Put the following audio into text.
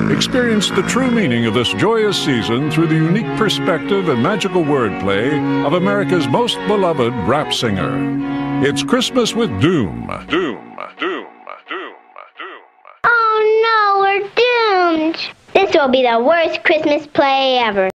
Experience the true meaning of this joyous season through the unique perspective and magical wordplay of America's most beloved rap singer. It's Christmas with Doom. Doom, Doom, Doom, Doom. Oh no, we're doomed. This will be the worst Christmas play ever.